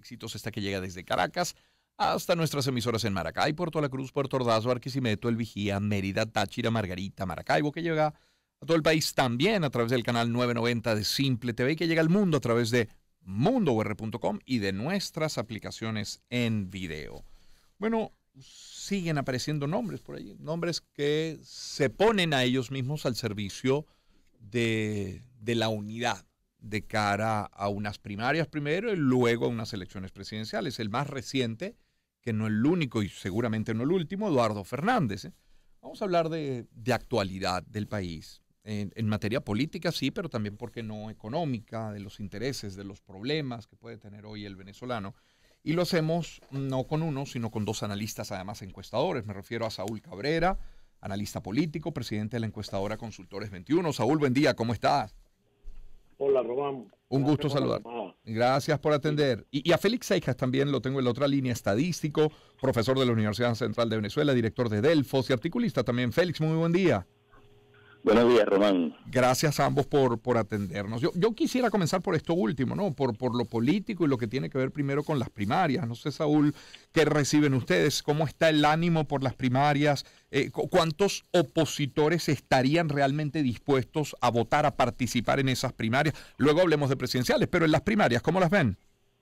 Éxitos, esta que llega desde Caracas hasta nuestras emisoras en Maracay, Puerto La Cruz, Puerto Ordaz, Barquisimeto, El Vigía, Mérida, Táchira, Margarita, Maracaibo, que llega a todo el país también a través del canal 990 de Simple TV y que llega al mundo a través de mundour.com y de nuestras aplicaciones en video. Bueno, siguen apareciendo nombres por ahí, nombres que se ponen a ellos mismos al servicio de la unidad de cara a unas primarias primero y luego a unas elecciones presidenciales. El más reciente, que no el único y seguramente no el último, Eduardo Fernández. Vamos a hablar de actualidad del país. En materia política sí, pero también, ¿por qué no?, económica, de los intereses, de los problemas que puede tener hoy el venezolano. Y lo hacemos no con uno, sino con dos analistas, además encuestadores. Me refiero a Saúl Cabrera, analista político, presidente de la encuestadora Consultores 21. Saúl, buen día, ¿cómo estás? Hola, Román. Un gusto saludar. Gracias por atender. Y a Félix Seijas también lo tengo en la otra línea, estadístico, profesor de la Universidad Central de Venezuela, director de Delfos y articulista también. Félix, muy buen día. Buenos días, Román. Gracias a ambos por atendernos. Yo quisiera comenzar por esto último, ¿no? Por lo político y lo que tiene que ver primero con las primarias. No sé, Saúl, ¿qué reciben ustedes? ¿Cómo está el ánimo por las primarias? ¿Cuántos opositores estarían realmente dispuestos a votar, a participar en esas primarias? Luego hablemos de presidenciales, pero en las primarias, ¿cómo las ven?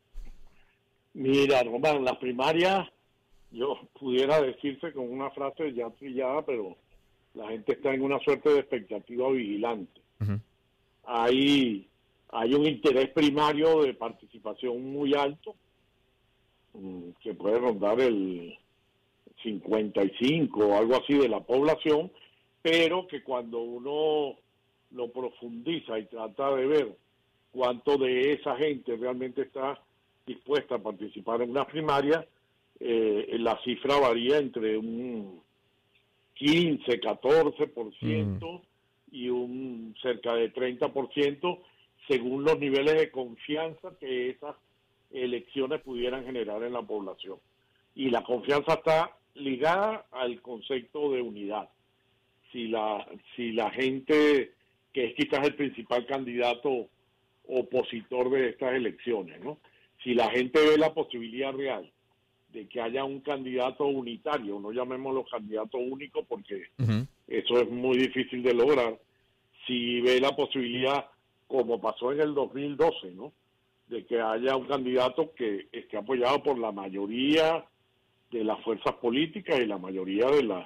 Mira, Román, las primarias, yo pudiera decirse con una frase ya trillada, pero la gente está en una suerte de expectativa vigilante. Uh-huh. Hay un interés primario de participación muy alto, que puede rondar el 55 o algo así de la población, pero que cuando uno lo profundiza y trata de ver cuánto de esa gente realmente está dispuesta a participar en una primaria, la cifra varía entre un 15, 14% y un cerca de 30% según los niveles de confianza que esas elecciones pudieran generar en la población. Y la confianza está ligada al concepto de unidad. Si la gente, que es quizás el principal candidato opositor de estas elecciones, ¿no? Si la gente ve la posibilidad real de que haya un candidato unitario, no llamémoslo candidato único porque eso es muy difícil de lograr, si ve la posibilidad, como pasó en el 2012, ¿no?, de que haya un candidato que esté apoyado por la mayoría de las fuerzas políticas y la mayoría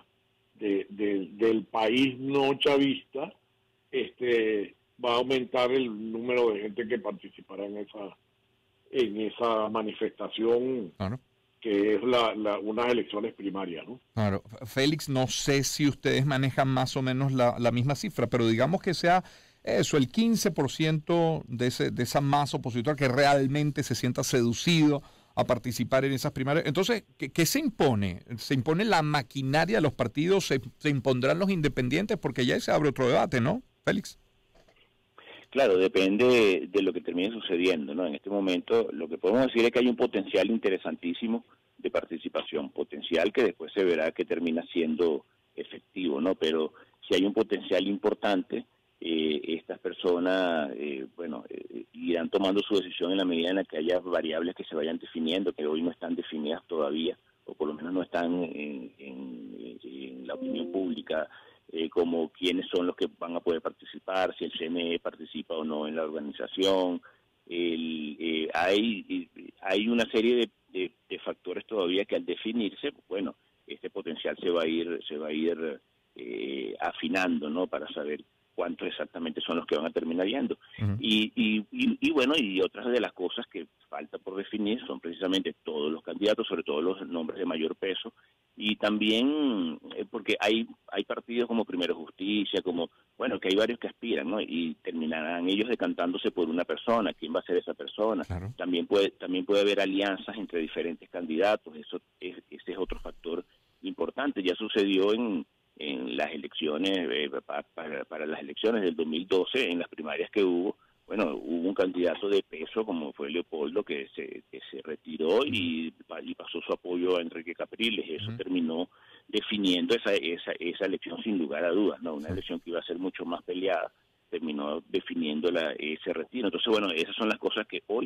del país no chavista, va a aumentar el número de gente que participará en esa manifestación. Claro. Que es unas elecciones primarias, ¿no? Claro. Félix, no sé si ustedes manejan más o menos la misma cifra, pero digamos que sea eso, el 15% de esa masa opositora que realmente se sienta seducido a participar en esas primarias. Entonces, ¿qué se impone? ¿Se impone la maquinaria de los partidos? ¿Se impondrán los independientes? Porque ya se abre otro debate, ¿no, Félix? Claro, depende de lo que termine sucediendo, ¿no? En este momento lo que podemos decir es que hay un potencial interesantísimo de participación, potencial que después se verá que termina siendo efectivo, ¿no? Pero si hay un potencial importante, estas personas, irán tomando su decisión en la medida en la que haya variables que se vayan definiendo, que hoy no están definidas todavía, o por lo menos no están en la opinión pública, como quiénes son los que van a poder participar, si el CNE participa o no en la organización. Hay una serie de factores todavía que al definirse, bueno, este potencial se va a ir afinando, ¿no?, para saber cuántos exactamente son los que van a terminar yendo. Uh-huh. Y otras de las cosas que falta por definir son precisamente todos los candidatos, sobre todo los nombres de mayor peso, y también porque hay partidos como Primero Justicia, que hay varios que aspiran, ¿no?, y terminarán ellos decantándose por una persona. ¿Quién va a ser esa persona? Claro. También puede haber alianzas entre diferentes candidatos. Ese es otro factor importante. Ya sucedió en las elecciones, para las elecciones del 2012, en las primarias que hubo, hubo un candidato de peso como fue Leopoldo que se retiró y pasó su apoyo a Enrique Capriles. Eso terminó definiendo esa elección sin lugar a dudas, ¿no? Una elección que iba a ser mucho más peleada, terminó definiendo ese retiro. Entonces, esas son las cosas que hoy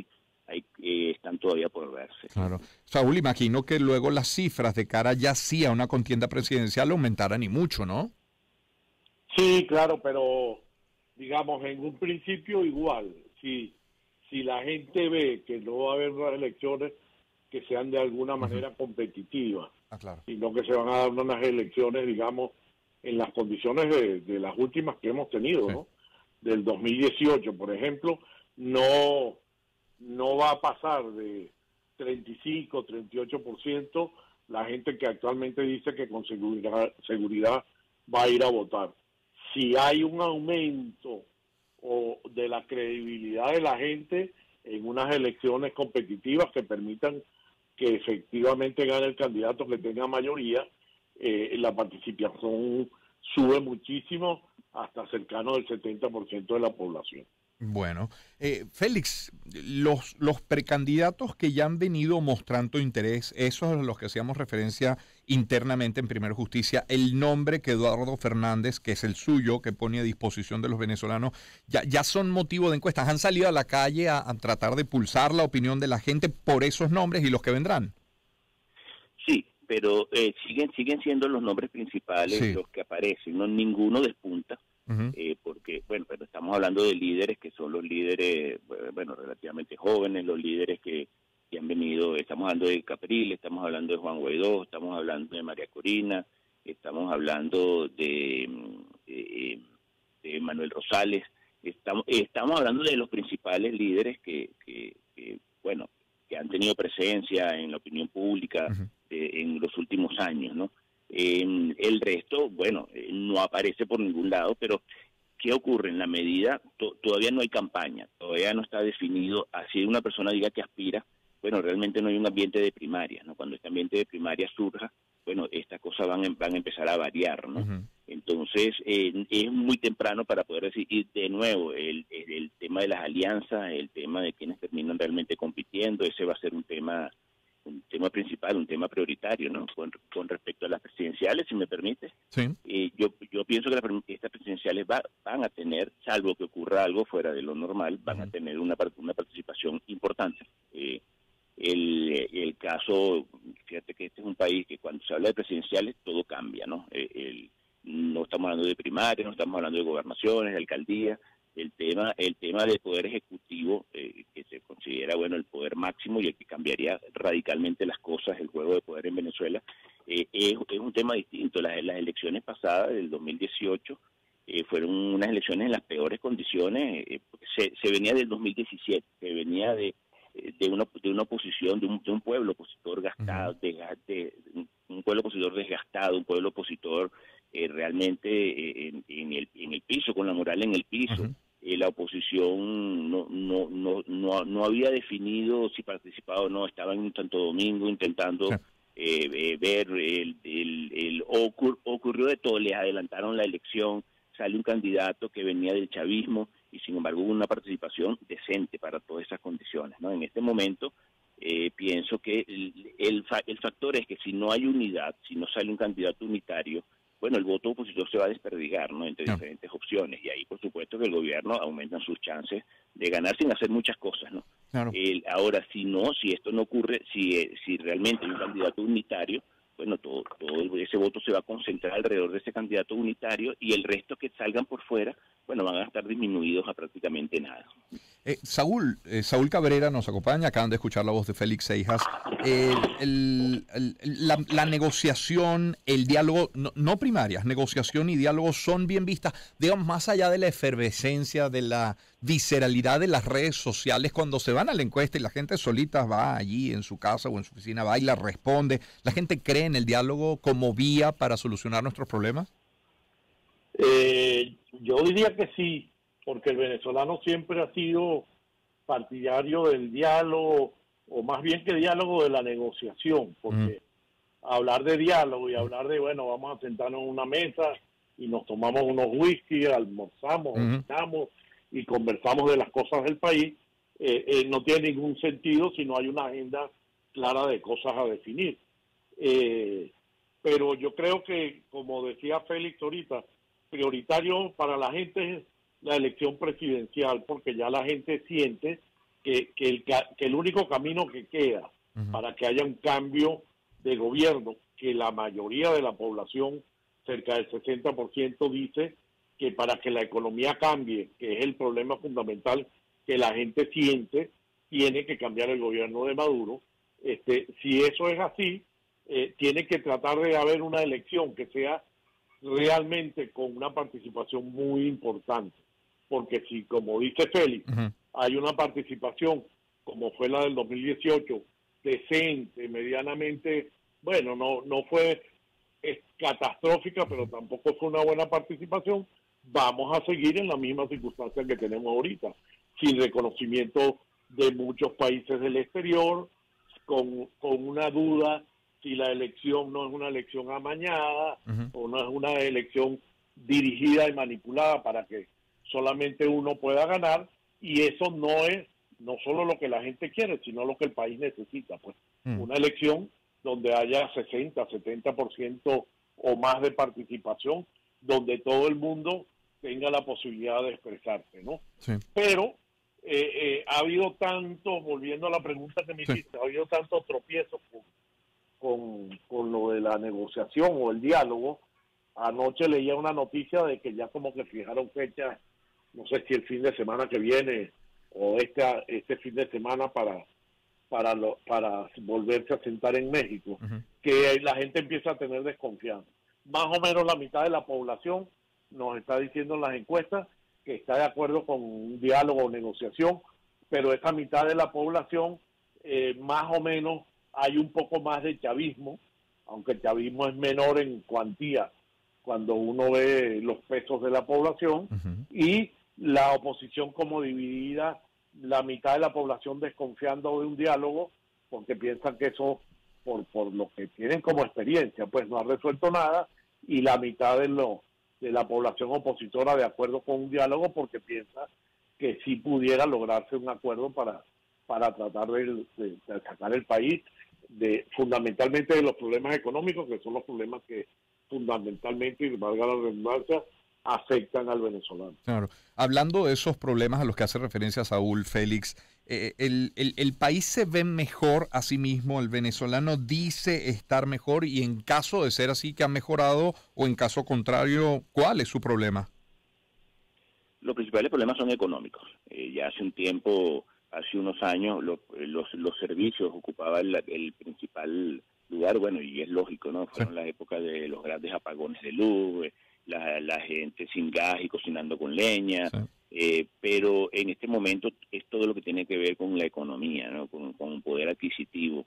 están todavía por verse. Claro. Saúl, imagino que luego las cifras de cara ya sí a una contienda presidencial aumentaran y mucho, ¿no? Sí, claro, pero digamos, en un principio igual, si la gente ve que no va a haber unas elecciones que sean de alguna manera competitivas, Claro. sino que se van a dar unas elecciones, digamos, en las condiciones de las últimas que hemos tenido, Sí. ¿no? Del 2018, por ejemplo, no va a pasar de 35, 38% la gente que actualmente dice que con seguridad va a ir a votar. Si hay un aumento de la credibilidad de la gente en unas elecciones competitivas que permitan que efectivamente gane el candidato que tenga mayoría, la participación sube muchísimo hasta cercano del 70% de la población. Bueno, Félix, los precandidatos que ya han venido mostrando interés, esos a los que hacíamos referencia internamente en Primera Justicia, el nombre que Eduardo Fernández, que es el suyo, que pone a disposición de los venezolanos, ya son motivo de encuestas. ¿Han salido a la calle a tratar de pulsar la opinión de la gente por esos nombres y los que vendrán? Sí, pero siguen siendo los nombres principales Sí. los que aparecen, no ninguno despunta. Uh-huh. Porque, bueno, pero estamos hablando de líderes que son los líderes, bueno, relativamente jóvenes, los líderes que han venido, estamos hablando de Capriles, estamos hablando de Juan Guaidó, estamos hablando de María Corina, estamos hablando de Manuel Rosales, estamos hablando de los principales líderes que bueno, que han tenido presencia en la opinión pública Uh-huh. en los últimos años, ¿no? El resto, bueno, no aparece por ningún lado, pero ¿qué ocurre? En la medida, todavía no hay campaña, todavía no está definido, así una persona diga que aspira, bueno, realmente no hay un ambiente de primaria, ¿no? Cuando este ambiente de primaria surja, bueno, estas cosas van a empezar a variar, ¿no? Uh-huh. Entonces, es muy temprano para poder decir, y de nuevo, el tema de las alianzas, el tema de quienes terminan realmente compitiendo, ese va a ser un tema principal, un tema prioritario, ¿no? Con respecto a las presidenciales, si me permite. Sí. Yo pienso que estas presidenciales van a tener, salvo que ocurra algo fuera de lo normal, van a tener una participación importante. El caso, fíjate que este es un país que cuando se habla de presidenciales todo cambia, ¿no? No estamos hablando de primarias, no estamos hablando de gobernaciones, de alcaldías. El tema del poder ejecutivo, que se considera, bueno, el poder máximo y el que cambiaría radicalmente las cosas, el juego de poder en Venezuela, es un tema distinto. Las elecciones pasadas, del 2018, fueron unas elecciones en las peores condiciones. Se venía del 2017, se venía de una oposición, de un pueblo opositor gastado, un pueblo opositor desgastado, un pueblo opositor realmente en el piso, con la moral en el piso. Uh-huh. La oposición no había definido si participaba o no, estaba en Santo Domingo intentando ver ocurrió de todo, les adelantaron la elección, sale un candidato que venía del chavismo y sin embargo hubo una participación decente para todas esas condiciones, ¿no? En este momento pienso que el factor es que si no hay unidad, si no sale un candidato unitario, bueno, el voto opositor se va a desperdigar, ¿no? Entre diferentes opciones, y ahí por supuesto que el gobierno aumenta sus chances de ganar sin hacer muchas cosas, ¿no? Claro. Ahora, si esto no ocurre, si realmente hay un candidato unitario, bueno, todo ese voto se va a concentrar alrededor de ese candidato unitario y el resto que salgan por fuera, bueno, van a estar disminuidos a prácticamente nada. Saúl Cabrera nos acompaña, acaban de escuchar la voz de Félix Seijas. La negociación, el diálogo, no primarias, negociación y diálogo son bien vistas, digamos, más allá de la efervescencia, de la visceralidad de las redes sociales, cuando se van a la encuesta y la gente solita va allí en su casa o en su oficina, va y la responde. ¿La gente cree en el diálogo como vía para solucionar nuestros problemas? Yo diría que sí, porque el venezolano siempre ha sido partidario del diálogo, o más bien que diálogo, de la negociación, porque hablar de diálogo y hablar de, bueno, vamos a sentarnos en una mesa y nos tomamos unos whisky, almorzamos, cenamos y conversamos de las cosas del país, no tiene ningún sentido si no hay una agenda clara de cosas a definir. Pero yo creo que, como decía Félix ahorita, prioritario para la gente es la elección presidencial, porque ya la gente siente que el único camino que queda para que haya un cambio de gobierno, que la mayoría de la población, cerca del 60%, dice que para que la economía cambie, que es el problema fundamental que la gente siente, tiene que cambiar el gobierno de Maduro. Si eso es así, tiene que tratar de haber una elección que sea realmente con una participación muy importante, porque si, como dice Félix, hay una participación como fue la del 2018, decente, medianamente, bueno, no fue catastrófica, pero tampoco fue una buena participación, vamos a seguir en la misma circunstancia que tenemos ahorita, sin reconocimiento de muchos países del exterior, con una duda si la elección no es una elección amañada o no es una elección dirigida y manipulada para que solamente uno pueda ganar, y eso no es no solo lo que la gente quiere, sino lo que el país necesita. Pues una elección donde haya 60, 70% o más de participación, donde todo el mundo tenga la posibilidad de expresarse, ¿no? Sí. Pero ha habido tanto, volviendo a la pregunta que me hiciste, ha habido tantos tropiezos con lo de la negociación o el diálogo. Anoche leía una noticia de que ya como que fijaron fecha, no sé si el fin de semana que viene o este fin de semana para volverse a sentar en México, que la gente empieza a tener desconfianza. Más o menos la mitad de la población nos está diciendo en las encuestas que está de acuerdo con un diálogo o negociación, pero esa mitad de la población, más o menos, hay un poco más de chavismo, aunque el chavismo es menor en cuantía cuando uno ve los pesos de la población, y la oposición como dividida, la mitad de la población desconfiando de un diálogo, porque piensan que eso, por lo que tienen como experiencia, pues no ha resuelto nada, y la mitad de la población opositora de acuerdo con un diálogo, porque piensa que sí pudiera lograrse un acuerdo para tratar de sacar el país fundamentalmente de los problemas económicos, que son los problemas que fundamentalmente, y valga la redundancia, afectan al venezolano. Claro. Hablando de esos problemas a los que hace referencia Saúl, Félix, el país se ve mejor a sí mismo, el venezolano dice estar mejor, y en caso de ser así que ha mejorado, o en caso contrario, ¿cuál es su problema? Los principales problemas son económicos. Ya hace un tiempo, hace unos años, los servicios ocupaban el principal lugar, bueno, y es lógico, ¿no? Fueron las épocas de los grandes apagones de luz, la gente sin gas y cocinando con leña, pero en este momento es todo lo que tiene que ver con la economía, ¿no? Con poder adquisitivo.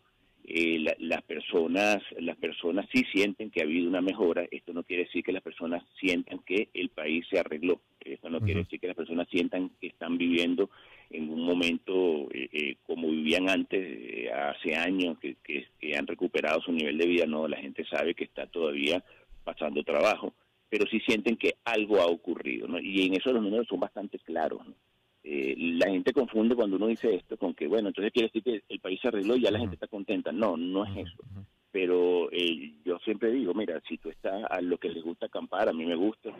Las personas sí sienten que ha habido una mejora. Esto no quiere decir que las personas sientan que el país se arregló. Esto no quiere decir que las personas sientan que están viviendo en un momento como vivían antes, hace años, que han recuperado su nivel de vida. No, la gente sabe que está todavía pasando trabajo, pero sí sienten que algo ha ocurrido, ¿no? Y en eso los números son bastante claros, ¿no? La gente confunde cuando uno dice esto con que, bueno, entonces quiere decir que el país se arregló y ya la gente está contenta. No, no es eso. Pero yo siempre digo, mira, si tú estás a lo que les gusta acampar, a mí me gusta,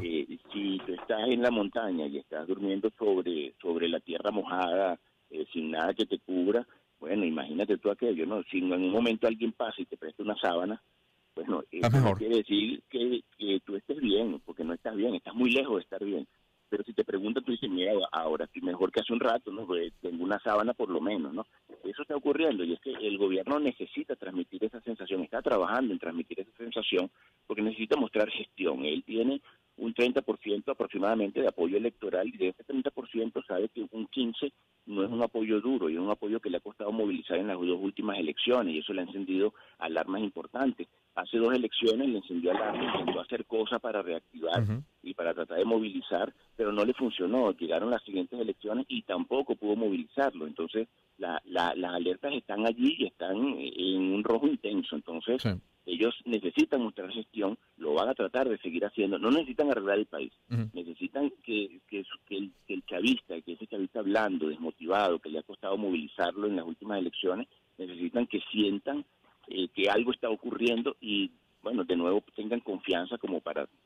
si tú estás en la montaña y estás durmiendo sobre la tierra mojada, sin nada que te cubra, bueno, imagínate tú aquello, ¿no? Si en un momento alguien pasa y te presta una sábana, bueno, eso no quiere decir que tú estés bien, porque no estás bien, estás muy lejos de estar bien. Pero si te preguntan, tú dices, mira, ahora estoy mejor que hace un rato, ¿no? Pues tengo una sábana por lo menos, ¿no? Eso está ocurriendo, y es que el gobierno necesita transmitir esa sensación, está trabajando en transmitir esa sensación, porque necesita mostrar gestión. Él tiene un 30% aproximadamente de apoyo electoral, y de ese 30% sabe que un 15% no es un apoyo duro, y es un apoyo que le ha costado movilizar en las dos últimas elecciones, y eso le ha encendido alarmas importantes. Hace 2 elecciones le encendió alarmas, intentó hacer cosas para reactivar y para tratar de movilizar, pero no le funcionó. Llegaron las siguientes elecciones y tampoco pudo movilizarlo. Entonces, las alertas están allí y están en un rojo intenso. Entonces, ellos necesitan mostrar gestión, lo van a tratar de seguir haciendo. No necesitan arreglar el país, necesitan que el chavista, que ese chavista blando, desmotivado, que le ha costado movilizarlo en las últimas elecciones, necesitan que sientan que algo está ocurriendo y, bueno, de nuevo tengan confianza como para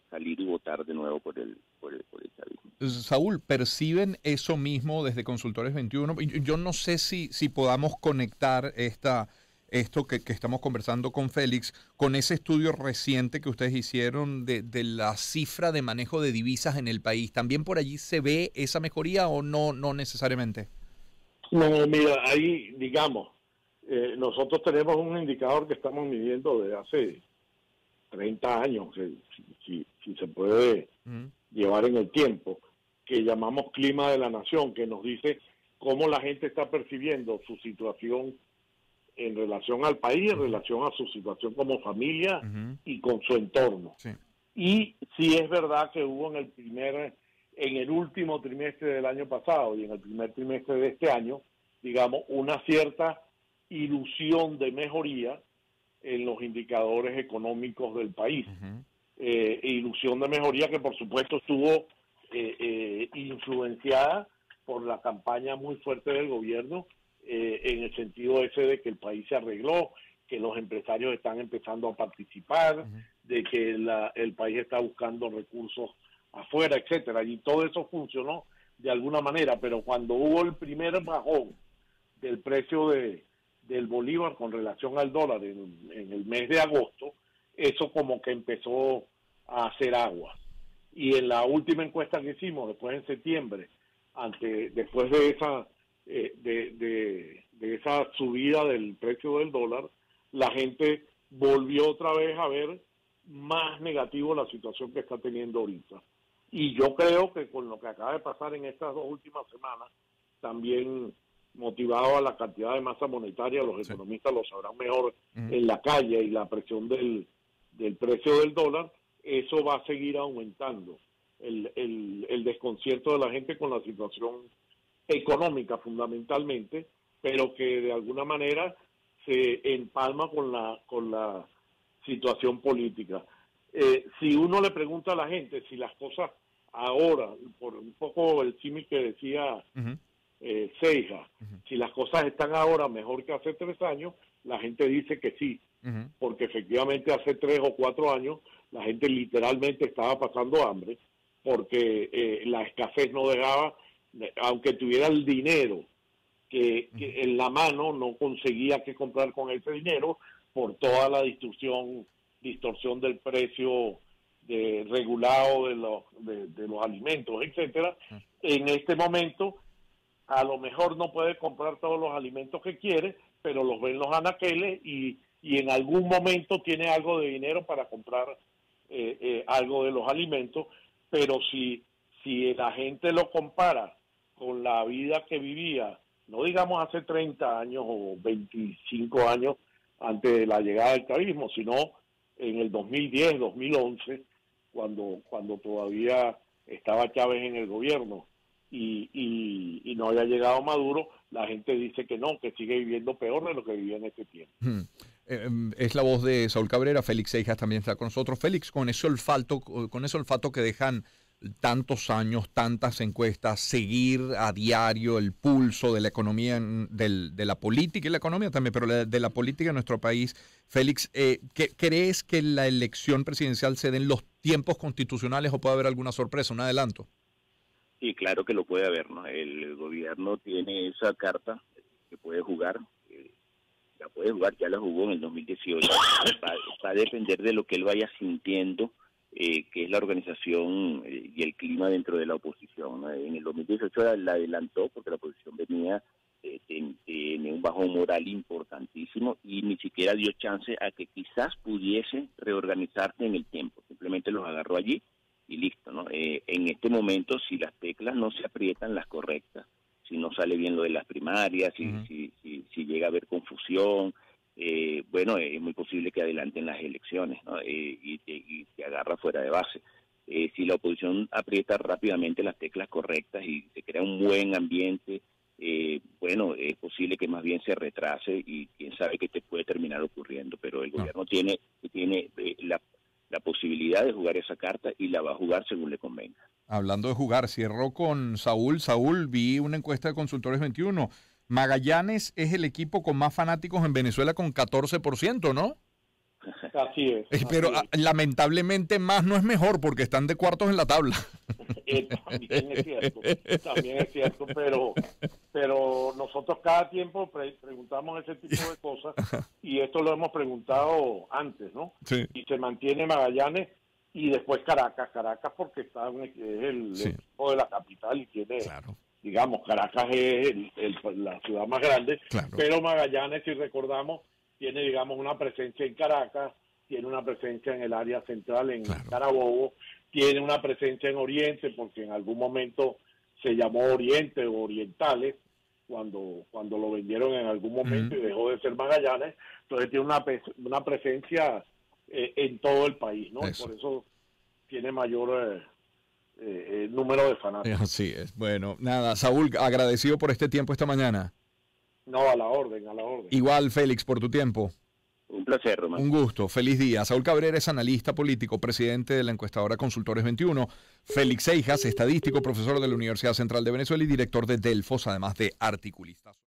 salir y votar de nuevo por el chavismo. Saúl, ¿perciben eso mismo desde Consultores 21? Yo no sé si podamos conectar esto que estamos conversando con Félix con ese estudio reciente que ustedes hicieron de la cifra de manejo de divisas en el país. ¿También por allí se ve esa mejoría o no necesariamente? No, mira, ahí, digamos, nosotros tenemos un indicador que estamos midiendo desde hace 30 años, si se puede llevar en el tiempo, que llamamos Clima de la Nación, que nos dice cómo la gente está percibiendo su situación en relación al país, en relación a su situación como familia y con su entorno. Sí. Y sí es verdad que hubo en el último trimestre del año pasado y en el primer trimestre de este año, digamos, una cierta ilusión de mejoría en los indicadores económicos del país. Ilusión de mejoría que por supuesto estuvo influenciada por la campaña muy fuerte del gobierno, en el sentido ese de que el país se arregló, que los empresarios están empezando a participar, de que el país está buscando recursos afuera, etcétera, y todo eso funcionó de alguna manera, pero cuando hubo el primer bajón del precio del bolívar con relación al dólar en el mes de agosto, eso como que empezó a hacer agua. Y en la última encuesta que hicimos, después en septiembre, después de esa subida del precio del dólar, la gente volvió otra vez a ver más negativo la situación que está teniendo ahorita. Y yo creo que con lo que acaba de pasar en estas 2 últimas semanas, también motivado a la cantidad de masa monetaria, los economistas lo sabrán mejor en la calle, y la presión del precio del dólar, eso va a seguir aumentando el desconcierto de la gente con la situación económica fundamentalmente, pero que de alguna manera se empalma con la situación política. Si uno le pregunta a la gente si las cosas ahora, por un poco el símil que decía Seija, si las cosas están ahora mejor que hace 3 años, la gente dice que sí, porque efectivamente hace 3 o 4 años la gente literalmente estaba pasando hambre, porque la escasez no dejaba, aunque tuviera el dinero que en la mano, no conseguía qué comprar con ese dinero por toda la distorsión del precio regulado de los alimentos, etcétera. En este momento a lo mejor no puede comprar todos los alimentos que quiere, pero los ven los anaqueles y en algún momento tiene algo de dinero para comprar algo de los alimentos. Pero si la gente lo compara con la vida que vivía, no digamos hace 30 años o 25 años antes de la llegada del chavismo, sino en el 2010, 2011, cuando todavía estaba Chávez en el gobierno y no había llegado Maduro, la gente dice que no, que sigue viviendo peor de lo que vivía en ese tiempo. Es la voz de Saúl Cabrera. Félix Seijas también está con nosotros. Félix, con ese olfato que dejan tantos años, tantas encuestas, seguir a diario el pulso de la economía, de la política y la economía también, pero de la política en nuestro país. Félix, ¿crees que la elección presidencial se dé en los tiempos constitucionales o puede haber alguna sorpresa, un adelanto? Sí, claro que lo puede haber, ¿no? El gobierno tiene esa carta que puede jugar. Ya la jugó en el 2018. Va a depender de lo que él vaya sintiendo, que es la organización y el clima dentro de la oposición, ¿no? En el 2018 la adelantó porque la oposición venía en un bajón moral importantísimo y ni siquiera dio chance a que quizás pudiese reorganizarse en el tiempo. Simplemente los agarró allí y listo, ¿no? En este momento, si las teclas no se aprietan las correctas, si no sale bien lo de las primarias, si llega a haber confusión, bueno, es muy posible que adelanten las elecciones, ¿no? Y te agarra fuera de base. Si la oposición aprieta rápidamente las teclas correctas y se crea un buen ambiente, bueno, es posible que más bien se retrase y quién sabe qué te puede terminar ocurriendo, pero el gobierno tiene la posibilidad de jugar esa carta y la va a jugar según le convenga. Hablando de jugar, cierro con Saúl. Saúl, vi una encuesta de Consultores 21. Magallanes es el equipo con más fanáticos en Venezuela con 14%, ¿no? Así es. Pero así es. lamentablemente más no es mejor porque están de cuartos en la tabla. También es cierto, pero nosotros cada tiempo preguntamos ese tipo de cosas y esto lo hemos preguntado antes, ¿no? Sí. Y se mantiene Magallanes y después Caracas porque es el Sí. equipo de la capital y tiene, Claro. digamos, Caracas es la ciudad más grande, Claro. pero Magallanes, si recordamos, tiene, digamos, una presencia en Caracas, tiene una presencia en el área central, en Claro. Carabobo, tiene una presencia en Oriente, porque en algún momento se llamó Oriente o Orientales, cuando lo vendieron en algún momento y dejó de ser Magallanes, entonces tiene una presencia en todo el país, ¿no? Eso. Y por eso tiene mayor número de fanáticos. Así es. Bueno, nada, Saúl, agradecido por este tiempo esta mañana. No, a la orden, a la orden. Igual, Félix, por tu tiempo. Un placer, Román. Un gusto, feliz día. Saúl Cabrera es analista político, presidente de la encuestadora Consultores 21. Félix Seijas, estadístico, profesor de la Universidad Central de Venezuela y director de Delfos, además de articulista.